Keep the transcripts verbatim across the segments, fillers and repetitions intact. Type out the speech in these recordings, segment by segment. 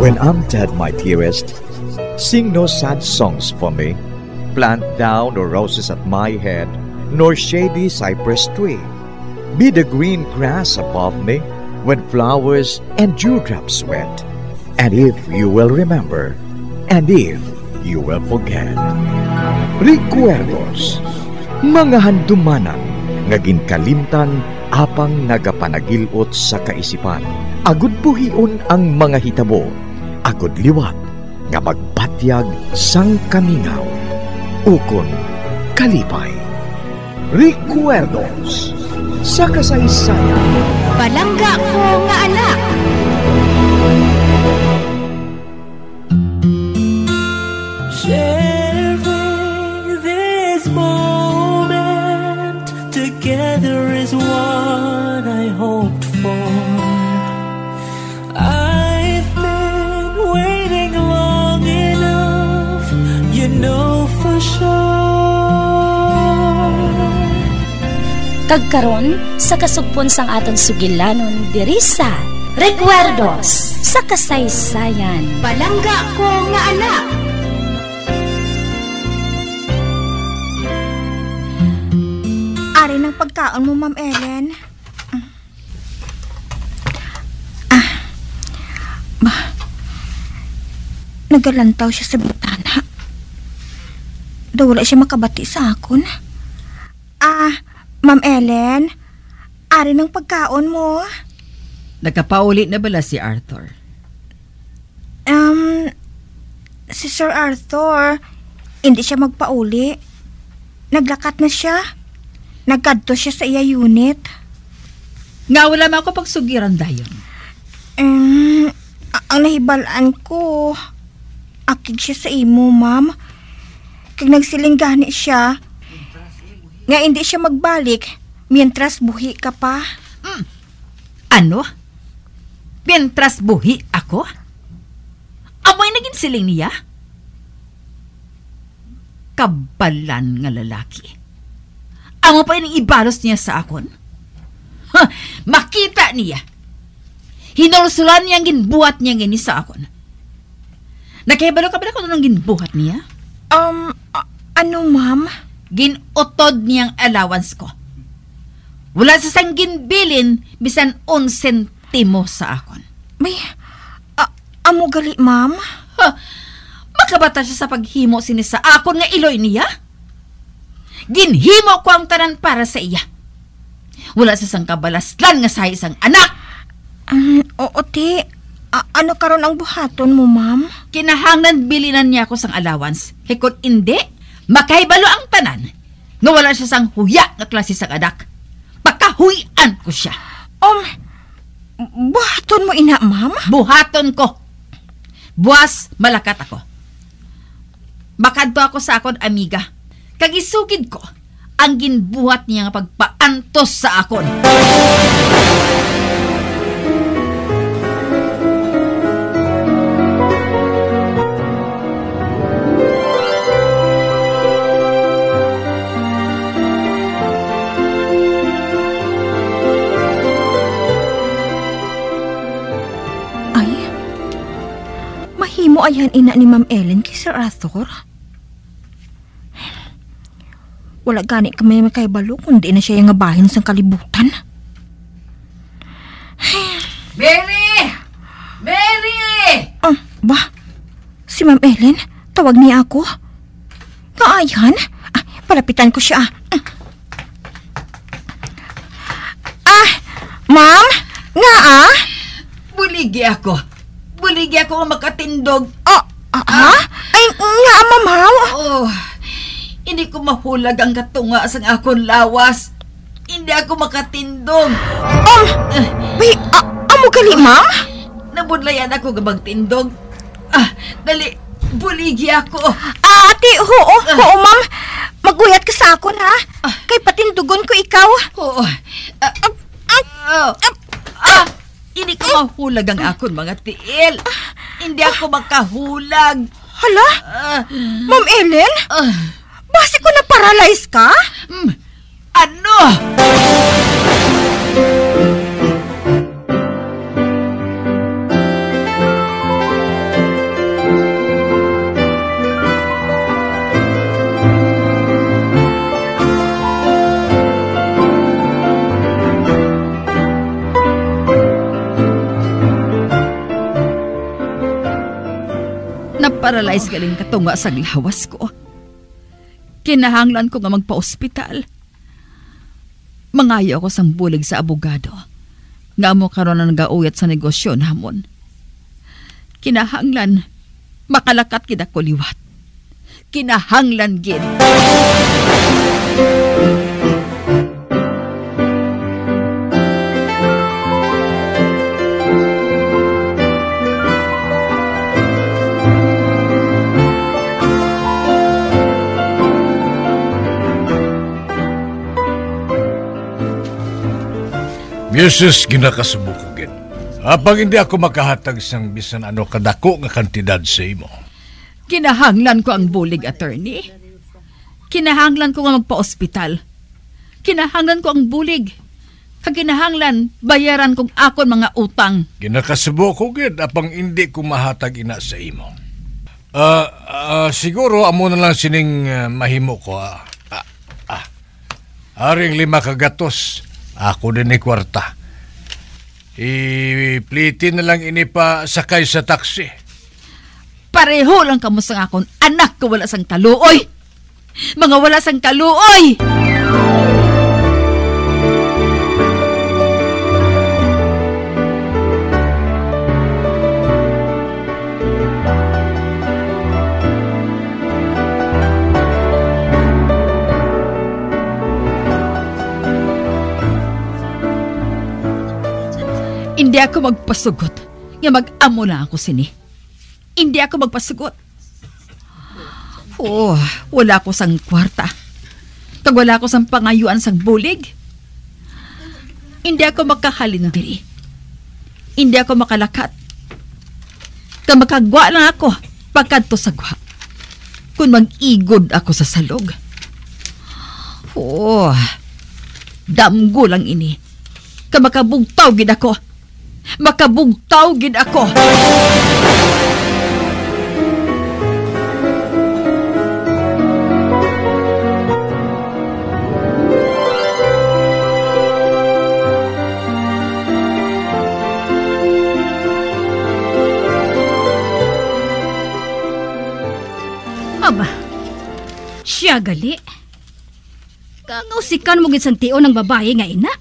When I'm dead, my dearest, sing no sad songs for me. Plant down no roses at my head, nor shady cypress tree. Be the green grass above me when flowers and dewdrops wet. And if you will remember, and if you will forget. Recuerdos, mga handumanan, ngagin kalimtan, apang nagapanagilot sa kaisipan. Agud buhion ang mga hitabo, agud liwat, nga magpatyag sang kamingaw. Ukon kalipay. Recuerdos, sa kasaysayan. Palangga ko nga anak. Sharing this moment together is what I hoped for. I've been waiting long enough, you know for sure. Kagkaron sa kasugpon sang aton sugilanon diri sa Recuerdos sa kasaysayan. Palangga ko nga anak. Ari ng pagkaon mo, Ma'am Ellen. Ah, ba, nagalantaw siya sa bitana. Daw wala siya makabati sa akon. Ah, Ma'am Ellen, ari ng pagkaon mo. Nagkapauli na bala si Arthur? Um, si Sir Arthur, hindi siya magpauli. Naglakat na siya. Nagkadto siya sa iya unit. Nga wala man ako pagsugiran dayon. Um, ang nahibalaan ko, akig siya sa imo, ma'am. Kag nagsiling gani siya, nga hindi siya magbalik, mientras buhi ka pa. Mm. Ano? Mientras buhi ako? Amoy naging siling niya? Kabalan nga lalaki. Amo pa yung ibalos niya sa akon? Ha, makita niya. Hinulsulan niya ang ginbuhat niya ngini sa akon. Nakahibalo ka ba na kung anong ginbuhat niya? Um, a- ano ma'am? Ginutod niyang allowance ko. Wala sa sang ginbilin bisan un sentimo sa akon. May, a- amo gali ma'am? Ha, makabata siya sa paghimo sini sa akon nga iloy niya? Ginhimo ko ang tanan para sa iya. Wala sa sang kabalaslan nga sa isang anak. Um, oo, ti. A- ano karon ang buhaton mo, ma'am? Kinahanglan bilinan niya ako sang allowance. Hikot hindi, makahibalo ang tanan. Nga wala siya sang huya nga klase sang anak. Pagkahuyan ko siya. Um, buhaton mo ina, ma'am? Buhaton ko. Buwas, malakat ako. Makadto ako sa akon amiga. Kagisugid ko ang ginbuhat niya nga pagpaantos sa akon. Ay, mahimo ayan ina ni Ma'am Ellen kay Sir Arthur? Wala gani kami may kaibalo kundi na siya yung ngabahin sa kalibutan. Mary! Mary! Ah, ba? Si Ma'am Ellen? Tawag niya ako? Kaayan? Ah, palapitan ko siya. Ah, Ma'am? Nga ah? Buligi ako. Buligi ako makatindog. Ah, ah, ah? Ay, nga Ma'am Haw? Oh, hindi ko mahulag ang katunga sa akon lawas. Hindi ako makatindog. Um, wait, ah, amo gali, Ma'am? Nabudlayan ako gabang tindog. Ah, dali, buligi ako. Ah, ate, oo, oo, Ma'am. Maguyat ka sa akon, ha? Kay patindugon ko ikaw. Oo. Ah, ah, ah, hindi ko mahulag ang akon mga tiil. Hindi ako makahulag. Hala? Ah, Ma'am Ellen? ah, Basi ko na paralyze ka? mm, ano? Naparalyze galing katunga sa lawas ko. Kinahanglan ko nga magpa-ospital. Mangayo ako sang bulig sa abogado. Nga mo karon na nagauyat sa negosyo namon. Kinahanglan makalakat gid ako liwat. Kinahanglan gid. Misis, ginakasubo ko gid. Apang hindi ako makahatag sang bisan ano kadako nga kantidad sa imo. Kinahanglan ko ang bulig, attorney. Kinahanglan ko nga magpa-ospital. Kinahanglan ko ang bulig. Kaginahanglan, bayaran kong akon mga utang. Ginakasubo ko gid, apang hindi ko mahatag ina sa imo. Ah, uh, uh, siguro amo na lang sining uh, mahimo ko. Ah. Ah, ah. Aring lima kagatos. Ako din ni kwarta. I-pliti na lang ini pa sakay sa taksi. Pareho lang kamo sa akon. Anak ko wala sang kaluoy. Mga wala sang kaluoy. Hindi ako magpasugot. Nga mag-amo na ako sini. Hindi ako magpasugot. Oh, wala ko sang kwarta. Kag wala ko sang pangayuan sang bulig. Hindi ako makahalin diri. Hindi ako makalakat. Kag makagwa lang ako pagkadto sa gwa. Kung mag-igod ako sa salog. Oh, damgo lang ini. Kag makabugtaw gid ako. Makabugtaw gid ako. Aba, siya gali. Kangausikan mo gid sang tion ng babae nga ina.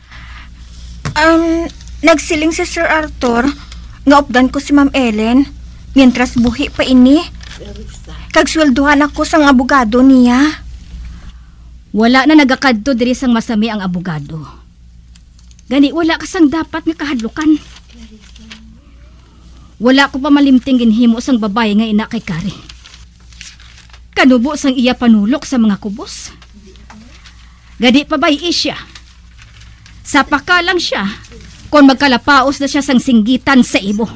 Um, nagsiling si Sir Arthur nga updan ko si Ma'am Ellen mientras buhi pa ini. Kagswelduhan ako sang abogado niya. Wala na nagakadto diri sang masami ang abogado. Gani wala ka sang dapat nga kahadlukan. Wala ko pa malimting ginhimo sang babae nga ina kay Kari. Kanubo sang iya panulok sa mga kubos. Gani pa bay isya. Sapaka lang siya kung magkalapaos na siya sang singgitan sa ibo.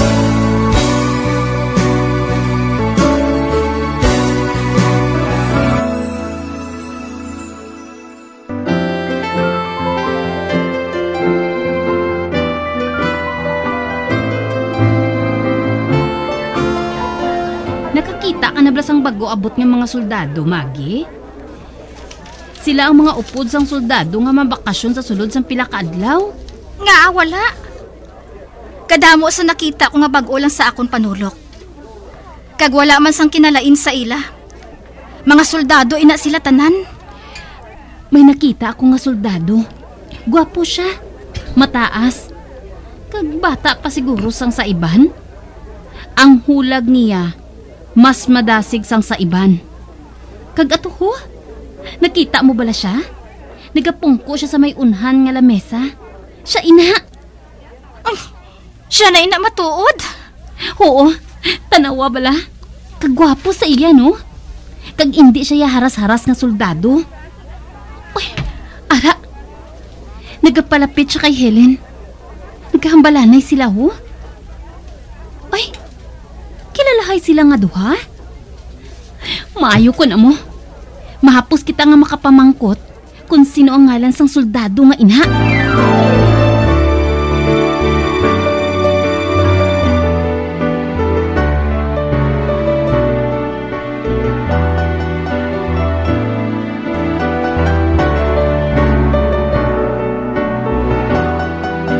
Nakakita ka na ba sang bago abot ng mga soldado, Maggie? Sila ang mga upod sang soldado nga mabakasyon sa sulod sang pila ka adlaw. Nga, wala. Kadamo sa nakita ko nga bago lang sa akon panulok. Kag wala man sang kinalain sa ila. Mga soldado ina sila tanan. May nakita ako nga soldado. Gwapo siya. Mataas. Kag bata pa siguro sang sa iban. Ang hulag niya, mas madasig sang sa iban. Kag ato ho, nakita mo bala siya? Nagapungko siya sa may unhan nga lamesa. Siya ina. Ay, siya na ina matuod. Oo, tanawa bala. Kagwapo sa iya, no? Kag hindi siya haras-haras nga soldado. Ay, ara. Nagapalapit siya kay Helen. Nagkahambalanay sila, ho? Ay, kilalahay sila nga duha? Maayo ko na mo. Mahapos kita nga makapamangkot kung sino ang ngalan sang soldado nga ina.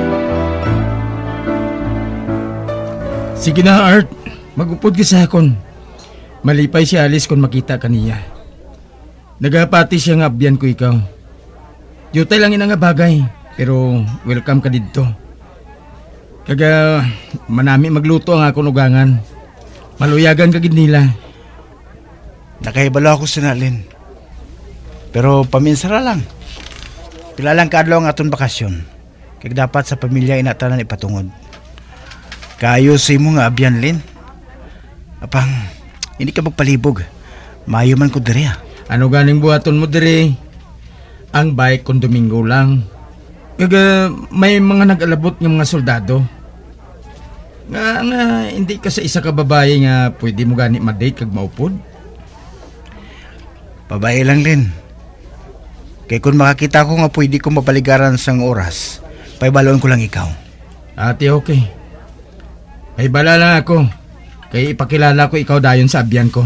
Sige na, Art. Magupod ka sa akon. Malipay si Alice kung makita ka niya. Nagapati siya nga abyan ko ikaw. Yutay lang ina nga bagay, pero welcome ka dito. Kaga manami magluto ang akong ugangan. Maluyagan ka gid nila. Nakahibalo ako sinalin. Pero paminsara lang. Pila lang kaadlaw ang aton bakasyon. Kag dapat sa pamilya inatanan ipatungod. Kayo sa imo nga abyan, Lin. Apang, hindi ka magpalibog. Mayo man ko diri. Ano ganing buhaton mo diri? Ang bike kung Domingo lang. Kaga may mga nag-alabot ng mga soldado. Nga nga hindi ka sa isa ka babae nga pwede mo gani ma-date kag maupod. Babae lang, Lin. Kay kung makakita ko nga pwede ko mapaligaran sang oras, paibaloon ko lang ikaw. Ate, okay. Ay bala lang ako. Kaya ipakilala ko ikaw dayon sa abyan ko.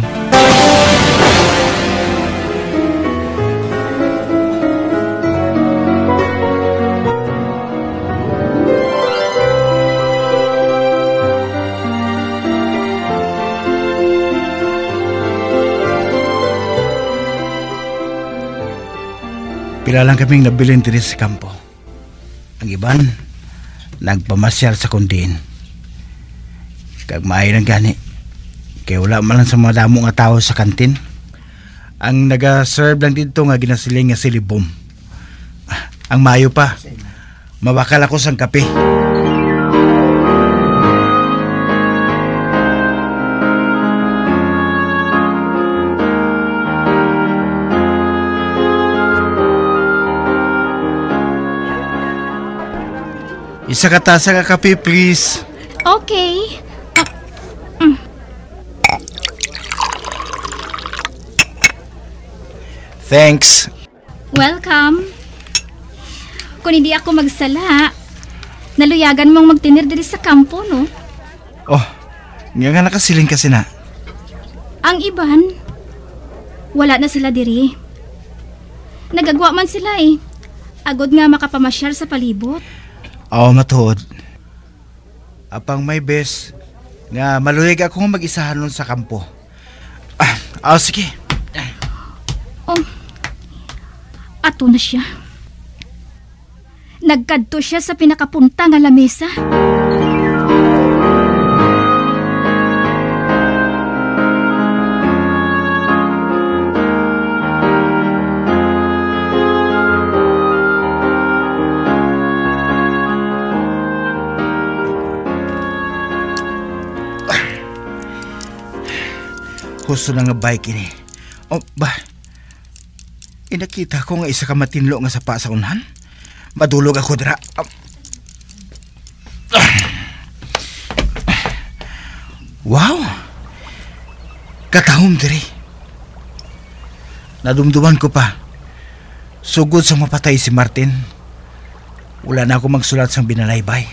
Pila lang kaming nabilin diri sa kampo. Ang iban, nagpamasyal sa kundin. Kag maayo ng gani. Kaya wala man lang sa mga damo nga tao sa kantin. Ang naga-serve lang dito nga ginasiling nga silibom. Ang maayo pa, mabakal ako sang kape. Isa ka tasa ka kape, please. Okay. Uh, mm. Thanks. Welcome. Kung hindi ako magsala, naluyagan mong magtinir diri sa kampo, no? Oh, nga nga nakasiling kasi na. Ang iban, wala na sila diri. Nagagwa man sila eh. Agod nga makapamasyal sa palibot. Oo, matuod. Apang may best nga maluyag ako mag-isahan nun sa kampo. Ah, oh, sige. Oh, ato na siya. Nagkadto siya sa pinakapunta nga lamesa. Gusto na nga bike ini. Oh, ba? Inakita ko nga isa ka matinlo nga sapa sa unhan. Madulog ako dira. Um, wow! Katahom diri. Nadumduman ko pa. Sugod sa mapatay si Martin. Wala na ako magsulat sang binalaybay.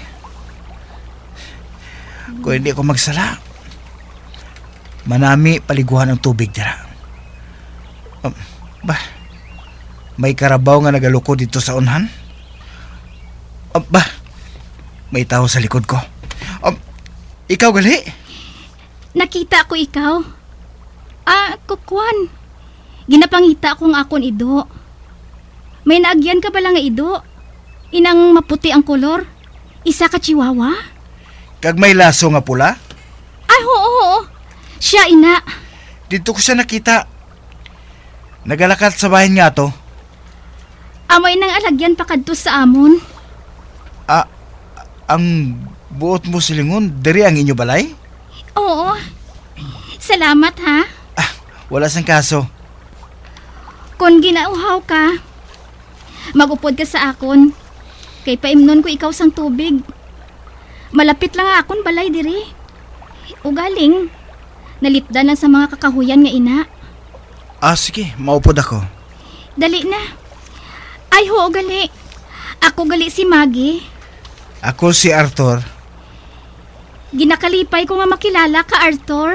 Kung hindi ako magsala, manami paliguan ang tubig dira. Um, ba? May karabaw nga nagalukod dito sa unhan? Um, ba? May tao sa likod ko. Um, ikaw gali? Nakita ko ikaw. Ah, kukwan. Ginapangita kong akon ido. May naagyan ka ba lang nga ido? Inang maputi ang kolor? Isa ka chihuahua? Kag may laso nga pula? Ay, oo, oo. Siya, ina. Dito ko siya nakita. Nagalakat sa bahin nga to. Amay nang alagyan pa kadto sa amon. Ah, ang buot mo silingon, diri ang inyo balay? Oo. Salamat, ha? Ah, wala sang kaso. Kung ginauhaw ka, magupod ka sa akon. Kay paimnon ko ikaw sang tubig. Malapit lang akon balay diri. Ugaling, nalipdan lang sa mga kakahuyan nga ina. Ah, sige, maupod ako. Dali na. Ay, ho, gali. Ako gali si Maggie. Ako si Arthur. Ginakalipay ko nga makilala ka, Arthur.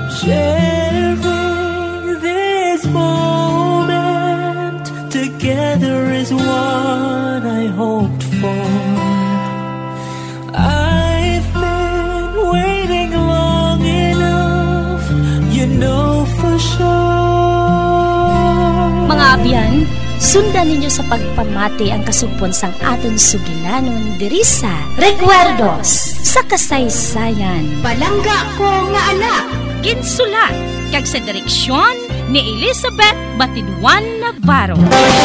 Sharing this moment together. for sure. Mga abyan, sundan ninyo sa pagpamati ang kasugpon sang aton sugilanon diri sa Recuerdos sa kasaysayan. Palangga ko nga anak. Ginsulat kag sa direksyon ni Elizabeth Batiduan Navarro.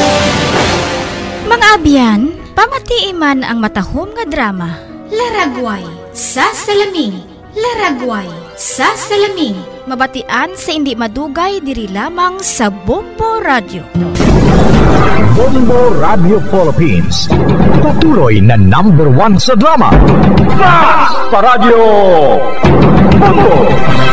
Mga abyan, pamatiiman ang matahom nga drama. Laragway sa Salaming. Laragway sa Salaming. Mabatian sa hindi madugay diri lamang sa Bombo Radio. Bombo Radio Philippines. Patuloy na number one sa drama. Fast pa Radio! Bombo!